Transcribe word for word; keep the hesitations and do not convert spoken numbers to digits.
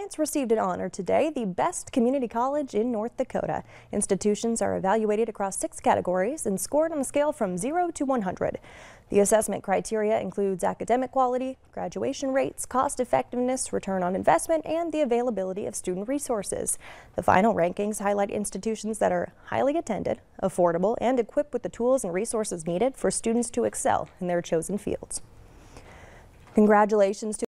It's received an honor today, the best community college in North Dakota. Institutions are evaluated across six categories and scored on a scale from zero to one hundred. The assessment criteria includes academic quality, graduation rates, cost effectiveness, return on investment, and the availability of student resources. The final rankings highlight institutions that are highly attended, affordable, and equipped with the tools and resources needed for students to excel in their chosen fields. Congratulations to